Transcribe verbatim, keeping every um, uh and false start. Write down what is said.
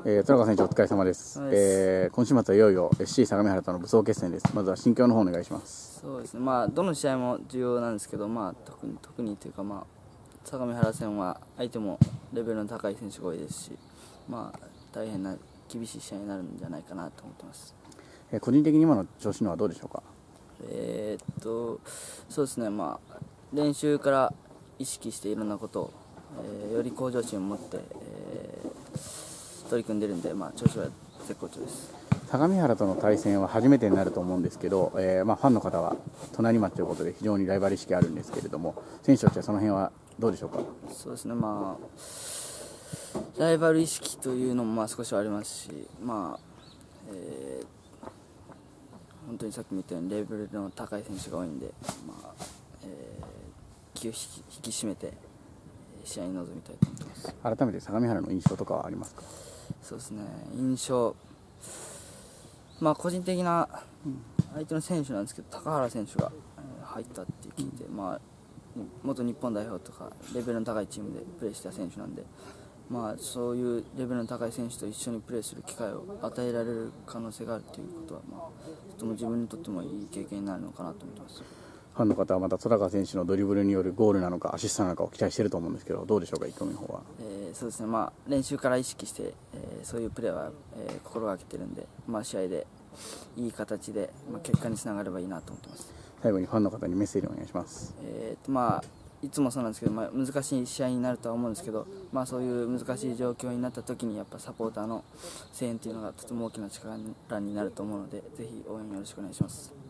えー、戸中選手お疲れ様です。 はい、 えー、今週末はいよいよ エスシー 相模原との武装決戦です。まずは心境の方お願いします。 そうですね、まあ、どの試合も重要なんですけど、まあ、特に特にというか、まあ、相模原戦は相手もレベルの高い選手が多いですし、まあ、大変な厳しい試合になるんじゃないかなと思ってます。 えー、個人的に今の調子のはどうでしょうか。 えー、っとそうですね、まあ、練習から意識していろんなことを、えー、より向上心を持って、えー、取り組んでいるんで、まあ、調子は絶好調です。 相模原との対戦は初めてになると思うんですけど、えーまあ、ファンの方は隣町ということで非常にライバル意識あるんですけれども、選手としてはその辺はどうでしょうか。 そうですね、まあ、ライバル意識というのもまあ少しはありますし、まあえー、本当にさっきも言ったようにレベルの高い選手が多いんで、まあえー、気を引き、引き締めて試合に臨みたいと思ってます。 改めて相模原の印象とかはありますか。 そうですね、印象、まあ、個人的な相手の選手なんですけど、高原選手が入ったって聞いて、まあ、元日本代表とかレベルの高いチームでプレーした選手なんで、まあ、そういうレベルの高い選手と一緒にプレーする機会を与えられる可能性があるということは、まあ、とても自分にとってもいい経験になるのかなと思ってます。 ファンの方はまた戸高選手のドリブルによるゴールなのかアシストなのかを期待していると思うんですけど、どうでしょうか、意気込みの方は。 えー、そうですね、まあ、練習から意識して、えー、そういうプレーは、えー、心がけてるんで、まあ、試合でいい形で、まあ、結果につながればいいなと思ってます。 最後にファンの方にメッセージをお願いします。 えーとまあ、いつもそうなんですけど、まあ、難しい試合になるとは思うんですけど、まあ、そういう難しい状況になった時にやっぱサポーターの声援というのがとても大きな力になると思うので、ぜひ応援よろしくお願いします。